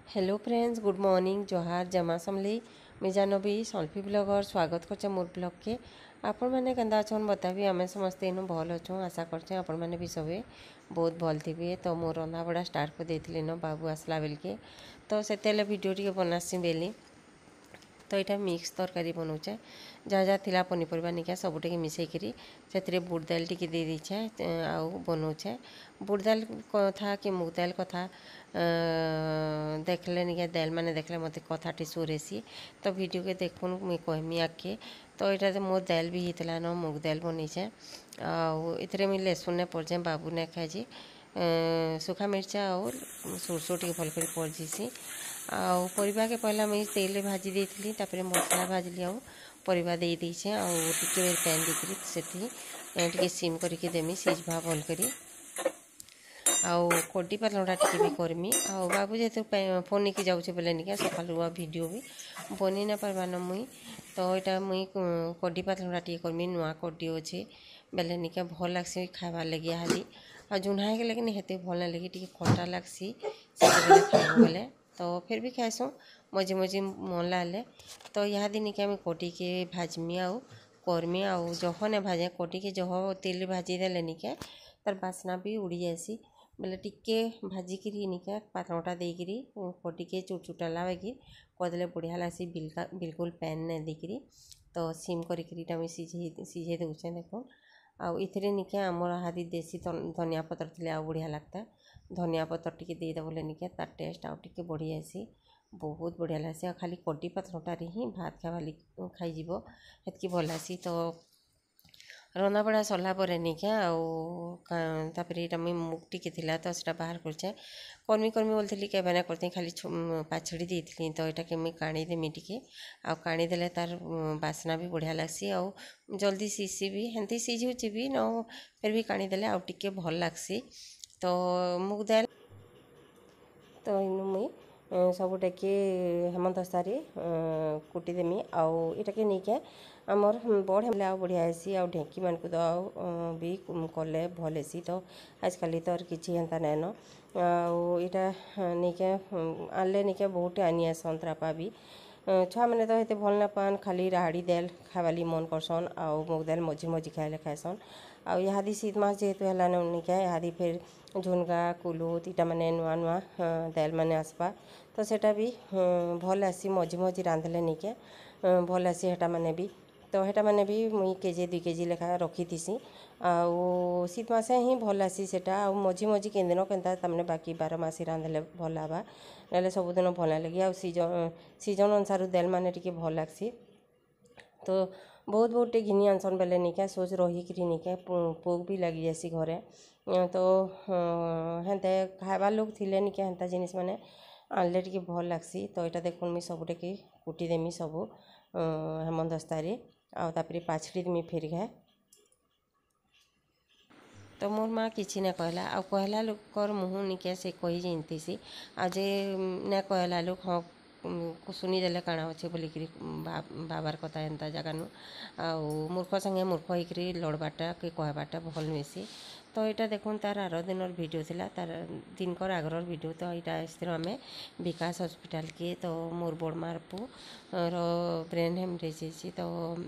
Hello friends, good morning, जोहार जमा समली मुई जानवी सल्फी ब्लॉगर स्वागत करछे मोर ब्लॉग के। आपण मैंने केंदा अछन बताबी आमे समस्ते इनु भल अछूँ। आशा करछे आपण मैंने भी सबे बहुत भल थिबे। तो मोर रंधा बड़ा स्टार्ट कर देथिले न बाबू आसला बेल के, तो सेतेले वीडियो टिके बनासी बेली। तो यहाँ मिक्स तरकारी बनाऊे जहाँ जहाँ थिला पनीपरिया निका सबुटे मिसेकरी से बुट दाल टी दे दीछे आउ बनाऊे। बुट दाल कथा कि मुग दाल कथा देखले निका दाल मैंने देखले मत कथा टी सुरेसी। तो वीडियो के देखुन मुई कहमी आगे। तो यहाँ मोर दाल भी होता न मुग दाल बनीचे आउ मुझे लहसुन ने पड़े बाबू ने खाई सुखा मिर्चा और सोरसो टी भल कर पड़जीसी। आउ परिवा के पहला मुझे तेल भाजी देती तापर मसला भाजली आउ परिवा दे दीछे आउ टिके पैन देकरी से सिम करके देमी सीझा भल करी आउ कड्डी पातलटा टिके भी करमी। आउ बाबू जेहेतु फोन नहीं जाऊे बोले निका सकालुआ वीडियो भी बनी ना पार्बान मुई। तो यहाँ मुई कड्डी पातलटा टिके करमी नुआ कड्डी अच्छे बेले निका भल लग्सी खाबार लगे हाली आ जुना हो गले कि हेते भल ना लगे टी खटा लग्सी से खाइब बोले। तो फिर भी खाइसुँ मझे मझे मन लाले। तो यहाँ दिन के आम कटी के भाजमी आउ करमी आउ जह ने भाजे कटी के जह तेल भाजी देले निके तार बास्ना भी उड़ी जासी बोले टिके भाजिकी निका पातलटा देकरी कटी के चुटचुटा बाकी करदे बढ़िया लग्सी बिल्कुल पैन ने देकरी। तो सिम करीटा मुझे सीझे दूचे देखो आउ इथे निके आमर हादी देसी धनिया पतर थे आउ बढ़िया लगता। धनिया पतर टी देद बोले निके तार टेस्ट आउ टे बढ़ी जासी बहुत बढ़िया लग्सी। खाली कड्डी पातलटार ही भात खावाली खाईज हेतकी भल लग्सी। तो रंधा बड़ा सरला निके आउे यहाँ मुझे मुग टिके थिला तो सेटा बाहर करछे कर्मी बोलती केवे ना करती खाली पाछड़ी देती। तो यहाँ के मुझे काणी देमी टिके आउ काणी देले तार बास्ना भी बढ़िया लग्सी आउ जल्दी सीसी भी हेंती सीझुची भी न फिर भी काणी देले आउ टिके भल लग्सी। तो मुग दाल तो इनु मुई सबुटाके हेमदस्तार कुटिदेमी आउ इटाके नहीं आमर बढ़िया आउ बढ़िया हेसी आउ ढेंकी मान को तो भी कले भल हेसी। तो आजकल तो किसी हेन्ता नाइन आउ यहाँ नहीं आनले नहीं बहुत आनी आसन त्रापा भी छुआ मैंने तो ये भल ना पान खाली राहड़ी दाल खावाली मन करसन आउ मुग दाल मझी मझी खाइले खाएसन। आउ यहाँ शीत मास जेहेतु है निका यहाँ फिर झुनगा कुलुत इटा मैंने नुआ नुआ दाल मैंने आसपा तो सेटा भी भल आसी मझी मझी रांधले निके भल आसी हेटा मैंने भी। तो हेटा मैंने भी मुई केजे 2 केजी लेखा रखी थीसी आउ शीत मासे ही भल आसी सेटा आउ मझी मझी केन दिन केन्ता तमने बाकी 12 मासी रांधले भल आवा ना सबुदिन भल ना लगे आउ सीजन अनुसार दाल मैंने टिके भल लाग्सी। तो बहुत बहुत टे घिनी आनसन बेले निका सोच रही निका पोक भी लगी जासी घरे। तो हेन्ते खाइबार लोग थिले निका हेन्ता जिनिस मैंने आनले टिके भल लाग्सी। तो यहाँ देखुन मुझे सबुटे कुटिदेमी सबू हेमदस्तारे आउ तापरे पाछड़ी देमी फेर घाए। तो मोर माँ किसी ना कहला आ कहला लोकर मुँह निके से कही जानती आ जे ना कहला लोग हाँ शुनीदे काण अच्छे बोलिकी बाबार कथा एंता जगानु आउ मूर्ख संगे मूर्ख होकर लड़बाटा कि कहबाटा भल नुसी। तो यहाँ देखुन तार आर दिन वीडियो थिला तार दिनकर आगर वीडियो। तो यहाँ आसती आम विकास हॉस्पिटल के तो मोर बड़ मार पु ब्रेन हेमरेज तो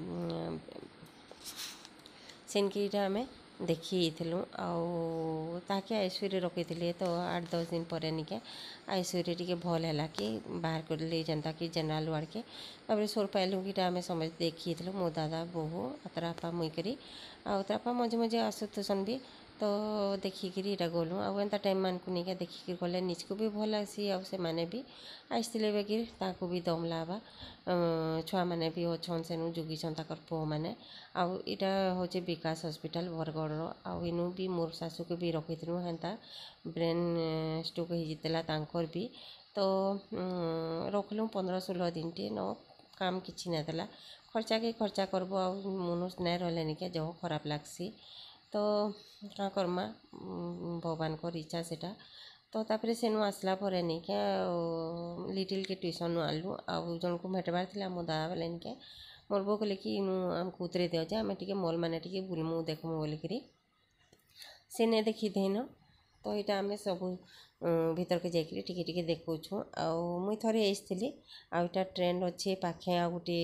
सेनकी आम देखी आउ ताके आईसीयू रखी तो 8-10 दिन पर निके आईसीयू टे भल है कि बाहर कर ले जनता कि जेनराल वार्ड के तापर सोर पाइलू कि आम समझ देखी मो दादा बोहू त्रापा मुईकरी आउ त्रापा मझे मझे आसुसन भी। तो देखिकी इटा गलु आउ एंता टाइम मान को नहीं देखिकी गले निजको भी भल लग्सी आउ से माने भी आसते बेगी ताकू भी दम लावा छुआ मैंने भी अच्छन सेनु जुगिछन ताकर पो मैंने आउ इटा होचे विकास हॉस्पिटल बरगढ़ आउ इनु भी मोर सासू के भी रखी हेन्ता ब्रेन स्ट्रोक होता तांकर भी। तो रखलु 15-16 दिन टे न काम किसी ना देला खर्चा के खर्चा करब आ मनुष्य नहीं रहा निके जह खराब लग्सी। तो क्या करमा भगवान को इच्छा सेटा। तो तापर सेनु आसला पर नहीं क्या लिटिल के ट्यूशन आनलु आउ जन को भेटबार थी मो दादा बेले निके मोर बो कहले कि इनु आमको उतरे दिया आम टे मल मैंने बुलमु देखमु बोलिकी से ने देखी देन। तो यहाँ आम सब भीतर के जाकि टिके देखु मुई थरे आईली आटा ट्रेंड अच्छे पाखे आ गोटे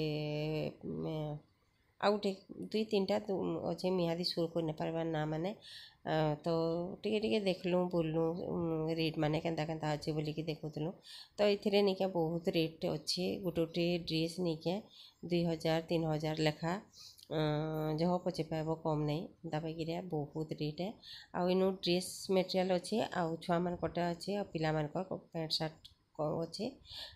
आ गोटे दुई तीन टा अच्छे मिहादी सुर कर पार्बार ना माने तो टिके देखलु बुलनु रेट माने केन्ता केन्ता अच्छे बोलिकी देखुलु तो ये निका बहुत रेट अच्छे गोटे गोटे ड्रेस निके 2000 3000 लेखा जह पचे पाइब कम नहीं दापाई बहुत रेट है आउ इन ड्रेस मटेरियल अच्छे आउ छुआ मान कटा अच्छे आ पिला मान पैंट सार्ट अच्छे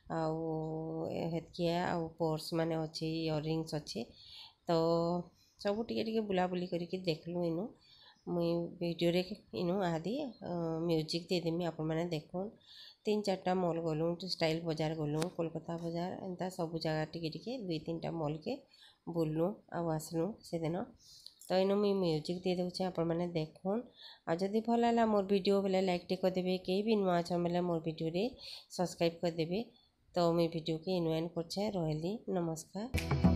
आउे आउ पर्स माने अच्छे इयरिंग्स अच्छे तो सब टिके बुलाबुली करके देखलु इनु मुई वीडियो रे इनु आदि म्यूजिक दे देमी आपण माने देखुन 3-4टा मॉल गलु स्टाइल बाजार गलु कोलकाता बाजार एंता सब जगह टिके 2-3टा मॉल के बुलनु आसलु से दिन तो इनु मुई म्यूजिक दे दूचे आपण माने देखुन आ जदि भल है मोर वीडियो बेले लाइक टे कर देबे कई भी नुआ छ बेले मोर वीडियो रे सब्सक्राइब कर देबे तो मुई वीडियो के इनु एंड करछे रहली नमस्कार।